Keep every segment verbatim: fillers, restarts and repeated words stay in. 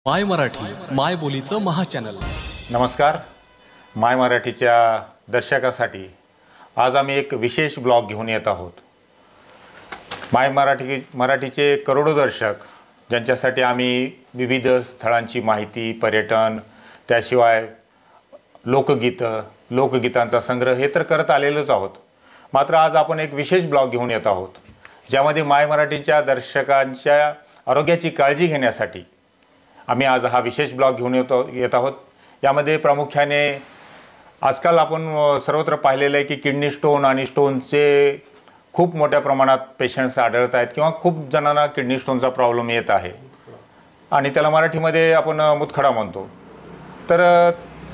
माय मराठी माय बोलीचं महाचॅनल. नमस्कार. माय मराठीच्या दर्शकासाठी आज आम्ही एक विशेष ब्लॉग घेऊन येत आहोत. माय मराठी मराठीचे करोडो दर्शक ज्यांच्यासाठी आम्ही विविध स्थळांची माहिती, पर्यटन, त्याशिवाय लोकगीतं, लोकगीतांचा संग्रह हे तर करत आलेलोच आहोत. मात्र आज आपण एक विशेष ब्लॉग घेऊन येत आहोत ज्यामध्ये माय मराठीच्या दर्शकांच्या आरोग्याची काळजी घेण्यासाठी आम्ही आज हा विशेष ब्लॉग घेऊन येतो येत आहोत. यामध्ये प्रामुख्याने आजकाल आपण सर्वत्र पाहिलेलं आहे की किडनी स्टोन आणि स्टोनचे खूप मोठ्या प्रमाणात पेशंट्स आढळत आहेत किंवा खूप जणांना किडनी स्टोनचा प्रॉब्लेम येत आहे आणि त्याला मराठीमध्ये आपण मुतखडा म्हणतो. तर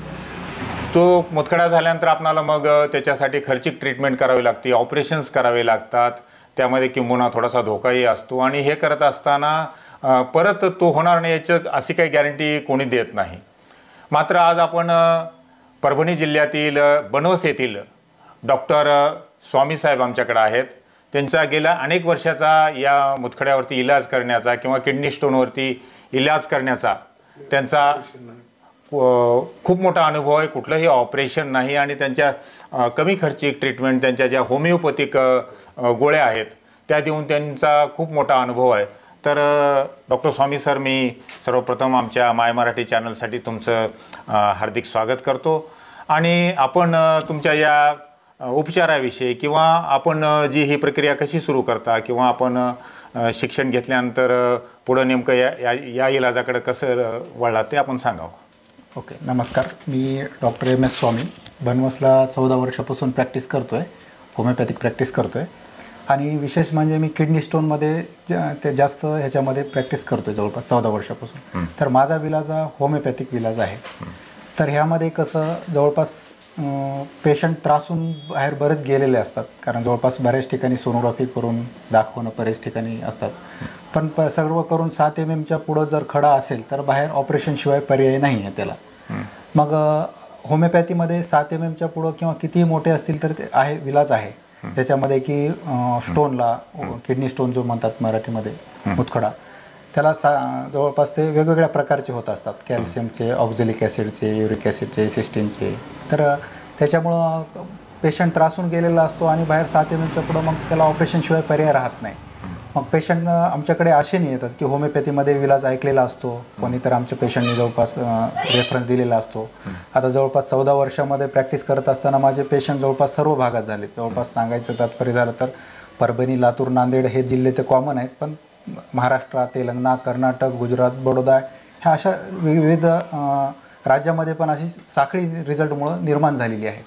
तो मुतखडा झाल्यानंतर आपणाला मग त्याच्यासाठी खर्चिक ट्रीटमेंट करावी लागते, ऑपरेशन्स करावे लागतात. त्यामध्ये किंबहुना थोडासा धोकाही असतो आणि हे करत असताना परत तो होणार नाही याची अशी काही गॅरंटी कोणी देत नाही. मात्र आज आपण परभणी जिल्ह्यातील बनवस येथील डॉक्टर स्वामी साहेब आमच्याकडे आहेत. त्यांचा गेल्या अनेक वर्षाचा या मुतखड्यावरती इलाज करण्याचा किंवा किडनी स्टोनवरती इलाज करण्याचा त्यांचा खूप मोठा अनुभव आहे. कुठलंही ऑपरेशन नाही आणि त्यांच्या कमी खर्चिक ट्रीटमेंट, त्यांच्या ज्या होमिओपॅथिक गोळ्या आहेत त्या देऊन त्यांचा खूप मोठा अनुभव आहे. तर डॉक्टर स्वामी सर, मी सर्वप्रथम आमच्या माय मराठी चॅनलसाठी तुमचं हार्दिक स्वागत करतो आणि आपण तुमच्या या उपचाराविषयी किंवा आपण जी ही प्रक्रिया कशी सुरू करता किंवा आपण शिक्षण घेतल्यानंतर पुढं नेमकं या या या इलाजाकडे कसं वळला ते आपण सांगावं. ओके, नमस्कार. मी डॉक्टर एम एस स्वामी बनवसला चौदा वर्षापासून प्रॅक्टिस करतो आहे, होमिओपॅथिक प्रॅक्टिस करतो आहे आणि विशेष म्हणजे मी किडनी स्टोनमध्ये ते जास्त ह्याच्यामध्ये प्रॅक्टिस करतो आहे जवळपास चौदा वर्षापासून. तर माझा विलाज हा होमिओपॅथिक विलाज आहे. तर ह्यामध्ये कसं जवळपास पेशंट त्रासून बाहेर बरेच गेलेले असतात, कारण जवळपास बऱ्याच ठिकाणी सोनोग्राफी करून दाखवणं बरेच ठिकाणी असतात. पण प सर्व करून सात एम एमच्या पुढं जर खडा असेल तर बाहेर ऑपरेशनशिवाय पर्याय नाही आहे त्याला. मग होमिओपॅथीमध्ये सात एम एमच्या पुढं किंवा कितीही मोठे असतील तर ते आहे, विलाज आहे त्याच्यामध्ये की स्टोनला किडनी स्टोन जो म्हणतात मराठीमध्ये मुतखडा, त्याला सा जवळपास ते वेगवेगळ्या प्रकारचे होत असतात. कॅल्शियमचे, ऑक्झॅलिक ॲसिडचे, युरिक ॲसिडचे, सिस्टीनचे. तर त्याच्यामुळं पेशंट त्रासून गेलेला असतो आणि बाहेर सात एम एमच्या पुढं मग त्याला ऑपरेशनशिवाय पर्याय राहत नाही. मग पेशंट आमच्याकडे असे नाही येतात की होमिओपॅथीमध्ये विलाज ऐकलेला असतो, कोणी तर आमच्या पेशंटनी जवळपास रेफरन्स दिलेला असतो. आता जवळपास चौदा वर्षामध्ये प्रॅक्टिस करत असताना माझे पेशंट जवळपास सर्व भागात झाले. जवळपास सांगायचं तात्पर्य झालं तर परभणी, लातूर, नांदेड हे जिल्हे ते कॉमन आहेत, पण महाराष्ट्र, तेलंगणा, कर्नाटक, गुजरात, बडोदा ह्या अशा विविध राज्यामध्ये पण अशी साखळी रिझल्टमुळं निर्माण झालेली आहे.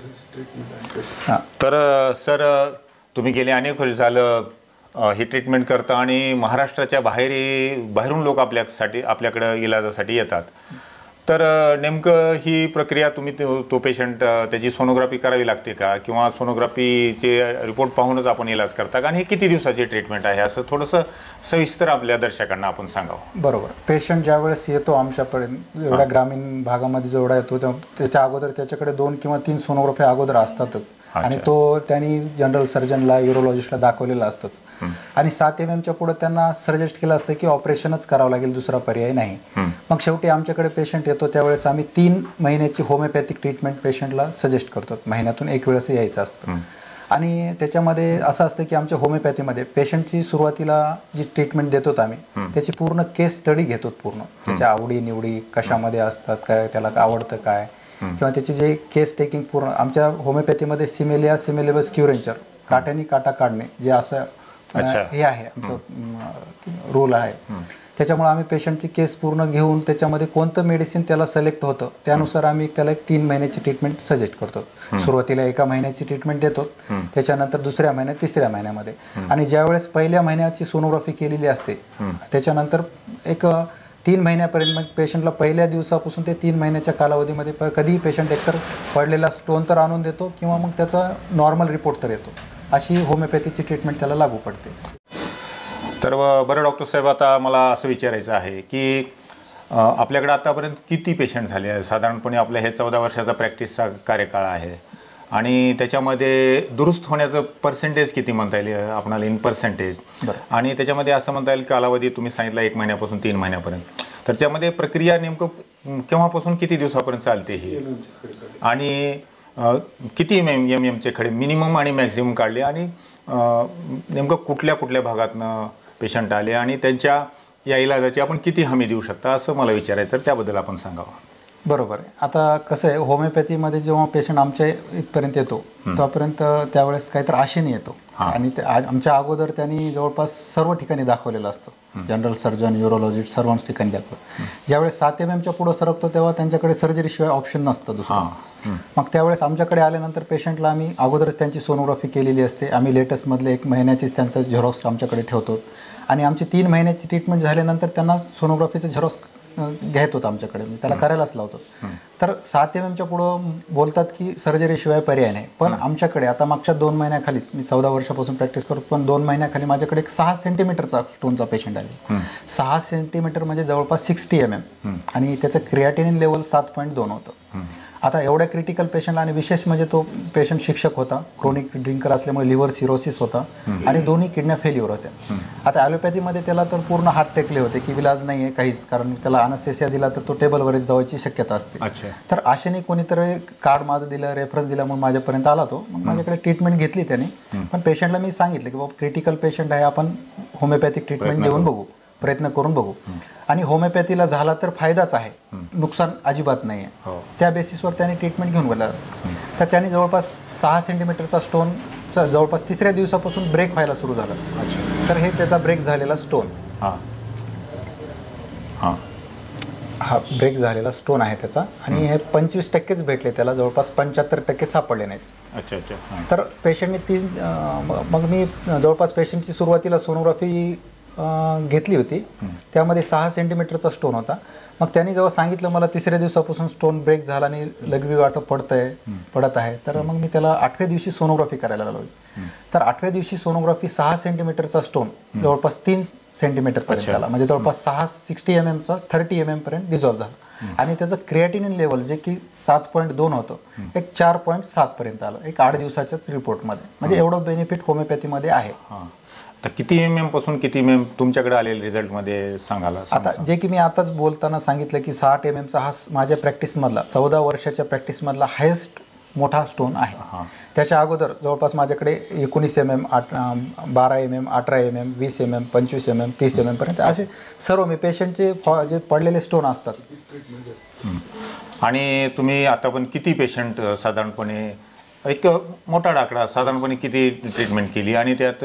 हां, तर सर तुम्ही गेले अनेक वर्ष झालं ही ट्रीटमेंट करता आणि महाराष्ट्राच्या बाहेरही बाहेरून लोक आपल्यासाठी आपल्याकडं इलाजासाठी येतात. तर नेमकं ही प्रक्रिया तुम्ही तो पेशंट त्याची सोनोग्राफी करावी लागते का किंवा सोनोग्राफीचे रिपोर्ट पाहूनच आपण इलाज करता का आणि हे किती दिवसाची ट्रीटमेंट आहे असं थोडंसं सविस्तर आपल्या दर्शकांना आपण सांगावं. बरोबर. पेशंट ज्यावेळेस येतो आमच्यापर्यंत, एवढ्या ग्रामीण भागामध्ये जेवढा येतो त्याच्या अगोदर त्याच्याकडे दोन किंवा तीन सोनोग्राफी अगोदर असतातच आणि तो त्यांनी जनरल सर्जनला, युरोलॉजिस्टला दाखवलेला असतंच आणि सात एम एमच्या पुढे त्यांना सजेस्ट केलं असतं की ऑपरेशनच करावं लागेल, दुसरा पर्याय नाही. मग शेवटी आमच्याकडे पेशंट येतो त्यावेळेस आम्ही तीन महिन्याची होमिओपॅथिक ट्रीटमेंट पेशंटला सजेस्ट करतो. महिन्यातून एक वेळेस यायचं असतं आणि त्याच्यामध्ये असं असतं की आमच्या होमिओपॅथीमध्ये पेशंटची सुरुवातीला जी ट्रीटमेंट देतो आम्ही त्याची पूर्ण केस स्टडी घेतो. पूर्ण त्याच्या आवडी निवडी कशामध्ये असतात, काय त्याला आवडतं काय, किंवा त्याची जे केस टेकिंग पूर्ण आमच्या होमिओपॅथीमध्ये सिमेलिया सिमेलेबस क्युरेंचर, काट्यानी काटा काढणे जे असं हे आहे आमचं रूल आहे. त्याच्यामुळे आम्ही पेशंटची केस पूर्ण घेऊन त्याच्यामध्ये कोणतं मेडिसिन त्याला सिलेक्ट होतं त्यानुसार आम्ही त्याला एक तीन महिन्याची ट्रीटमेंट सजेस्ट करतो. सुरुवातीला एका महिन्याची ट्रीटमेंट देतो, त्याच्यानंतर दुसऱ्या महिन्यात, तिसऱ्या महिन्यामध्ये आणि ज्यावेळेस पहिल्या महिन्याची सोनोग्राफी केलेली असते त्याच्यानंतर एक तीन महिन्यापर्यंत मग पेशंटला पहिल्या दिवसापासून ते तीन महिन्याच्या कालावधीमध्ये प कधीही पेशंट एकतर पडलेला स्टोन तर आणून देतो किंवा मग त्याचा नॉर्मल रिपोर्ट तर येतो. अशी होमिओपॅथीची ट्रीटमेंट त्याला लागू पडते. तर बरं डॉक्टर साहेब, आता मला असं विचारायचं आहे की आपल्याकडे आतापर्यंत किती पेशंट झाले आहे? साधारणपणे आपल्या हे चौदा वर्षाचा प्रॅक्टिसचा कार्यकाळ आहे आणि त्याच्यामध्ये दुरुस्त होण्याचं पर्सेंटेज किती म्हणता येईल आपणाला इन पर्सेंटेज? आणि त्याच्यामध्ये असं म्हणता येईल कालावधी तुम्ही सांगितला एक महिन्यापासून तीन महिन्यापर्यंत, तर त्यामध्ये प्रक्रिया नेमकं केव्हापासून किती दिवसापर्यंत चालते ही, आणि अ, किती एम एम एम एमचे खडे मिनिमम आणि मॅक्झिमम काढले, आणि अ, नेमकं कुठल्या कुठल्या भागातनं पेशंट आले आणि त्यांच्या या इलाजाची आपण किती हमी देऊ शकता असं मला विचारायचं, तर त्याबद्दल आपण सांगावं. बरोबर आहे. आता कसं आहे, होमिओपॅथीमध्ये जेव्हा पेशंट आमच्या इथपर्यंत येतो तोपर्यंत त्यावेळेस काहीतरी आशेने येतो, आणि ते आज आमच्या अगोदर त्यांनी जवळपास सर्व ठिकाणी दाखवलेलं असतं, जनरल सर्जन, न्यूरोलॉजिस्ट सर्वच ठिकाणी दाखवलं. ज्यावेळेस सात एम एमच्या पुढं सरकतो तेव्हा त्यांच्याकडे सर्जरीशिवाय ऑप्शन नसतं दुसरं. मग त्यावेळेस आमच्याकडे आल्यानंतर पेशंटला आम्ही अगोदरच त्यांची सोनोग्राफी केलेली असते. आम्ही लेटेस्टमधले एक महिन्याचीच त्यांचा झेरॉक्स आमच्याकडे ठेवतो, आणि आमची तीन महिन्याची ट्रीटमेंट झाल्यानंतर त्यांना सोनोग्राफीचं झेरॉक्स घ्यायत होतं आमच्याकडे, मी त्याला करायलाच लावतो. तर सात एम एमच्या पुढं बोलतात की सर्जरीशिवाय पर्याय नाही, पण आमच्याकडे आता मागच्या दोन महिन्याखालीच, मी चौदा वर्षापासून प्रॅक्टिस करतो, पण दोन महिन्याखाली माझ्याकडे एक सहा सेंटीमीटरचा स्टोनचा पेशंट आले. सहा सेंटीमीटर म्हणजे जवळपास सिक्स्टी एम एम, आणि त्याचं क्रिएटिनिन लेवल सात पॉईंट दोन होतं. आता एवढ्या क्रिटिकल पेशंटला, आणि विशेष म्हणजे तो पेशंट शिक्षक होता, क्रोनिक ड्रिंकर असल्यामुळे लिव्हर सिरोसिस होता, आणि दोन्ही किडन्या फेल्युअर होत्या. आता ॲलोपॅथीमध्ये त्याला तर पूर्ण हात टेकले होते की विलाज नाही आहे काहीच, कारण त्याला अनस्थेसिया दिला तर तो टेबलवरच जायची शक्यता असते. तर आशेने कोणीतरी कार्ड माझं दिलं, रेफरन्स दिला, म्हणून माझ्यापर्यंत आला तो. मग माझ्याकडे ट्रीटमेंट घेतली त्याने, पण पेशंटला मी सांगितलं की बाबा क्रिटिकल पेशंट आहे, आपण होमिओपॅथिक ट्रीटमेंट देऊन बघू, प्रयत्न करून बघू, आणि होमिओपॅथीला झाला तर फायदाच आहे, नुकसान अजिबात नाही आहे. त्या बेसिसवर त्याने ट्रीटमेंट घेऊन गेला. तर त्याने जवळपास सहा सेंटीमीटरचा स्टोनचा जवळपास तिसऱ्या दिवसापासून ब्रेक व्हायला सुरू झाला. तर हे त्याचा ब्रेक झालेला स्टोन, हा ब्रेक झालेला स्टोन आहे त्याचा, आणि हे पंचवीस टक्केच भेटले त्याला, जवळपास पंच्याहत्तर टक्के सापडले नाहीत. अच्छा अच्छा. तर पेशंटने तीस, मग मी जवळपास पेशंटची सुरुवातीला सोनोग्राफी घेतली होती, त्यामध्ये सहा सेंटीमीटरचा स्टोन होता. मग त्यांनी जेव्हा सांगितलं मला तिसऱ्या दिवसापासून स्टोन ब्रेक झाला आणि लघवी वाटप पडत आहे पडत आहे तर मग मी त्याला आठव्या दिवशी सोनोग्राफी करायला लावली. तर आठव्या दिवशी सोनोग्राफी सहा सेंटीमीटरचा स्टोन जवळपास तीन सेंटीमीटर पर्यंत आला, म्हणजे जवळपास सहा सिक्स्टी एम एमचा थर्टी एम एम पर्यंत डिझॉल्व्ह झाला, आणि त्याचं क्रिएटिनिन लेवल जे की सात पॉईंट दोन होतं एक चार पॉईंट सात पर्यंत आलं, एक आठ दिवसाच्याच रिपोर्टमध्ये. म्हणजे एवढं बेनिफिट होमिओपॅथीमध्ये आहे. तर किती एम एम पासून किती एम एम तुमच्याकडे आलेले रिझल्टमध्ये सांगायला? आता जे की मी आताच बोलताना सांगितलं की साठ एम एमचा हा माझ्या प्रॅक्टिसमधला चौदा वर्षाच्या प्रॅक्टिसमधला हायेस्ट मोठा स्टोन आहे. त्याच्या अगोदर जवळपास माझ्याकडे एकोणीस एम एम, आठ बारा एम एम, अठरा एम एम, वीस एम एम, पंचवीस एम एम, तीस एम एम पर्यंत असे सर्व मी पेशंटचे जे पडलेले स्टोन असतात. आणि तुम्ही आता पण किती पेशंट साधारणपणे, एक मोठा आकडा साधारणपणे किती ट्रीटमेंट केली, आणि त्यात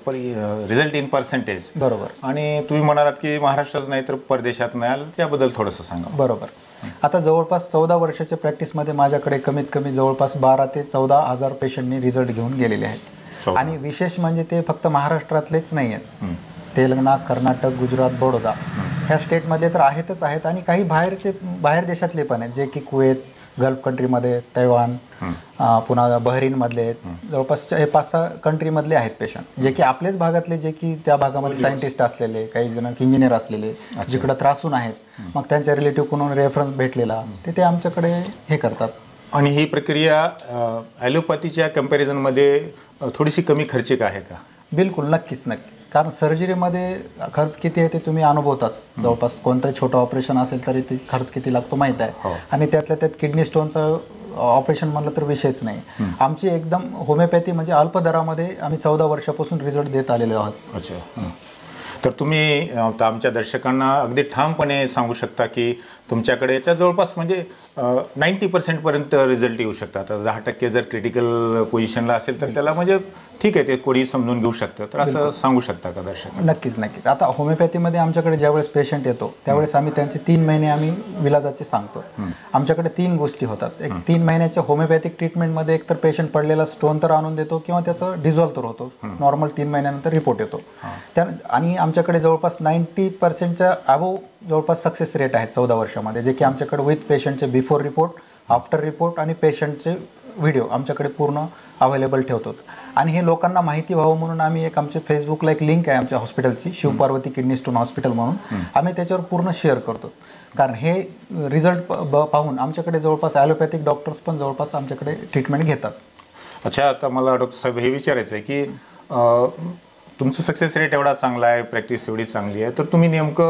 रिझल्ट इन पर्सेंटेज? बरोबर. आणि तुम्ही म्हणालात की महाराष्ट्रात नाही तर परदेशात नाही आलं, त्याबद्दल थोडंसं सांगा. बरोबर. आता जवळपास चौदा वर्षाच्या प्रॅक्टिसमध्ये माझ्याकडे कमीत कमी जवळपास बारा ते चौदा हजार पेशंटनी रिझल्ट घेऊन गेलेले आहेत. आणि विशेष म्हणजे ते फक्त महाराष्ट्रातलेच नाही आहेत, तेलंगणा, कर्नाटक, गुजरात, बडोदा ह्या स्टेटमधले तर आहेतच आहेत, आणि काही बाहेरचे बाहेर देशातले पण आहेत, जे की कुवेत, गल्फ कंट्रीमध्ये, तैवान, पुन्हा बहरीनमधले आहेत. जवळपास हे पाच सहा कंट्रीमधले आहेत पेशंट, जे की आपल्याच भागातले, जे की त्या भागामध्ये सायंटिस्ट असलेले, काही जण इंजिनियर असलेले, जिकडं त्रासून आहेत, मग त्यांच्या रिलेटिव्ह कोणून रेफरन्स भेटलेला ते ते आमच्याकडे हे करतात. आणि ही प्रक्रिया ॲलोपॅथीच्या कम्पॅरिझनमध्ये थोडीशी कमी खर्चिक आहे का? बिलकुल, नक्कीच नक्कीच. कारण सर्जरीमध्ये खर्च किती आहे ते तुम्ही अनुभवताच. जवळपास कोणतंही छोटं ऑपरेशन असेल तरी ते खर्च किती लागतो माहीत आहे. आणि त्यातल्या त्यात किडनी स्टोनचं ऑपरेशन म्हणलं तर विषयच नाही. आमची एकदम होमिओपॅथी म्हणजे अल्प दरामध्ये आम्ही चौदा वर्षापासून रिझल्ट देत आलेले आहोत. अच्छा. तर तुम्ही आमच्या दर्शकांना अगदी ठामपणे सांगू शकता की तुमच्याकडे याच्या जवळपास म्हणजे नाईंटी पर्सेंटपर्यंत रिझल्ट येऊ शकतात. आता दहा टक्के जर क्रिटिकल पोझिशनला असेल तर त्याला म्हणजे ठीक आहे, ते कोणी समजून घेऊ शकतं, तर असं सांगू शकता का दर्शक? नक्कीच नक्कीच. आता होमिओपॅथीमध्ये आमच्याकडे ज्यावेळेस पेशंट येतो त्यावेळेस आम्ही त्यांचे तीन महिने आम्ही विलाजाचे सांगतो. आमच्याकडे तीन गोष्टी होतात. एक तीन महिन्याच्या होमिओपॅथिक ट्रीटमेंटमध्ये एक तर पेशंट पडलेला स्टोन तर आणून देतो किंवा त्याचं डिझॉल्व तर होतो. नॉर्मल तीन महिन्यानंतर रिपोर्ट येतो. त्या आणि आमच्याकडे जवळपास नाईंटी पर्सेंटच्या अबोव जवळपास सक्सेस रेट आहेत चौदा वर्षामध्ये, जे की आमच्याकडे विथ पेशंटचे बिफोर रिपोर्ट, आफ्टर रिपोर्ट आणि पेशंटचे व्हिडिओ आमच्याकडे पूर्ण अवेलेबल ठेवतो. आणि हे लोकांना माहिती व्हावं म्हणून आम्ही एक आमच्या फेसबुकला एक लिंक आहे आमच्या हॉस्पिटलची, शिवपार्वती किडनी स्टोन हॉस्पिटल म्हणून, आम्ही त्याच्यावर पूर्ण शेअर करतो. कारण हे रिझल्ट पाहून आमच्याकडे जवळपास ॲलोपॅथिक डॉक्टर्स पण जवळपास आमच्याकडे ट्रीटमेंट घेतात. अच्छा, आता मला डॉक्टर साहेब हे विचारायचं आहे की तुमचं सक्सेस रेट एवढा चांगला आहे, प्रॅक्टिस एवढी चांगली आहे, तर तुम्ही नेमकं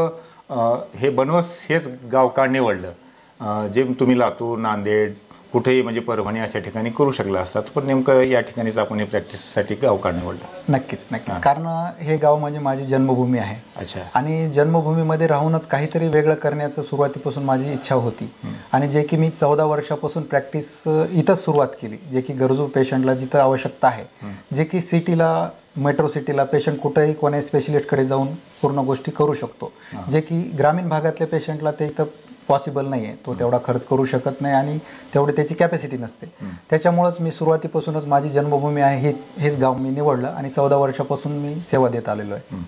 अ, हे बनवस हेच गाव का निवडलं? अ, जे तुम्ही लातूर, नांदेड, कुठेही म्हणजे परभणी अशा ठिकाणी करू शकला असतात, पण नेमकं या ठिकाणीच आपण हे प्रॅक्टिससाठी गाव का निवडलं? नक्कीच नक्कीच कारण हे गाव म्हणजे माझी जन्मभूमी आहे. अच्छा. आणि जन्मभूमीमध्ये राहूनच काहीतरी वेगळं करण्याचं सुरुवातीपासून माझी इच्छा होती. आणि जे की मी चौदा वर्षापासून प्रॅक्टिस इथंच सुरुवात केली, जे की गरजू पेशंटला जिथं आवश्यकता आहे, जे की सिटीला, मेट्रो सिटीला पेशंट कुठेही कोणी स्पेशलिस्टकडे जाऊन पूर्ण गोष्टी करू शकतो, जे की ग्रामीण भागातल्या पेशंटला ते इथं पॉसिबल नाही आहे. तो तेवढा खर्च करू शकत नाही आणि तेवढी त्याची कॅपॅसिटी नसते. त्याच्यामुळंच मी सुरुवातीपासूनच माझी जन्मभूमी आहे हे हेच गाव मी निवडलं आणि चौदा वर्षापासून मी सेवा देत आलेलो आहे.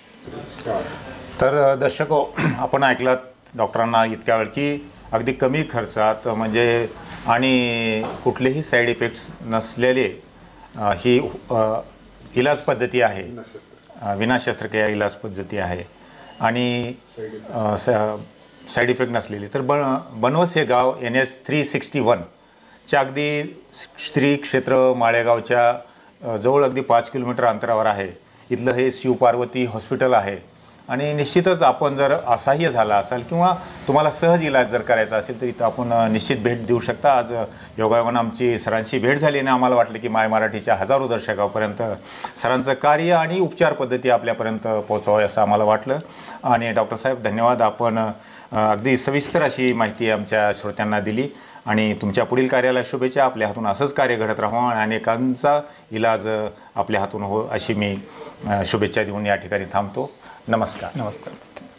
तर दर्शको, आपण ऐकलात डॉक्टरांना इतक्या वेळ की अगदी कमी खर्चात म्हणजे आणि कुठलेही साईड इफेक्ट्स नसलेले अ, ही अ, इलाज पद्धती आहे, अ, विना शस्त्रक्रिया इलाज पद्धती आहे आणि अ, स- साईड इफेक्ट नसलेली. तर बन बनवस हे गाव एन एस थ्री सिक्स्टी वनच्या अगदी श्री क्षेत्र माळेगावच्या अ, जवळ अगदी पाच किलोमीटर अंतरावर आहे. इथलं हे शिवपार्वती हॉस्पिटल आहे आणि निश्चितच आपण जर असहाय्य झाला असाल किंवा तुम्हाला सहज इलाज जर करायचा असेल तर इथं आपण अ, निश्चित भेट देऊ शकता. आज योगायोगानं आमची सरांची भेट झाली आणि आम्हाला वाटलं की माय मराठीच्या हजारो दर्शकापर्यंत सरांचं कार्य आणि उपचार पद्धती आपल्यापर्यंत पोहोचावी असं आम्हाला वाटलं. आणि डॉक्टर साहेब धन्यवाद, आपण अ, अगदी सविस्तर अशी माहिती आमच्या श्रोत्यांना दिली आणि तुमच्या पुढील कार्याला शुभेच्छा. आपल्या हातून असंच कार्य घडत राहावं आणि अनेकांचा इलाज अ, आपल्या हातून हो अशी मी अ, शुभेच्छा देऊन या ठिकाणी थांबतो. नमस्कार. नमस्कार.